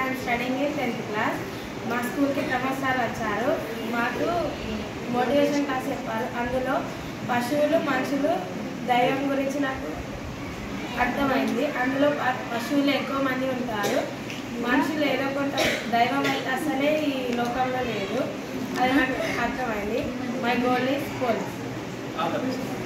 I'm studying in 10th class. మా స్కూల్కి Pramod sir వచ్చారు. మాకు మోటివేషన్ క్లాస్ చెప్పారు. అందులో పశువులు మనుషులు దైవం గురించి నాకు అర్థమైంది. అందులో పశువులు ఎక్కువ మంది ఉంటారు, మనుషులు ఏదో కొంత దైవం అయితే అసలే ఈ లోకంలో లేదు. అది నాకు అర్థమైంది. My goal is police.